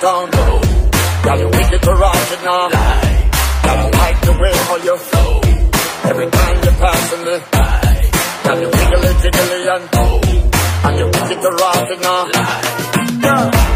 town. Girl, you wicked to rotted now. Girl, I like the way how you flow. Every time you're passing me, girl, you wiggly jiggly and you wicked to rotted now. Girl,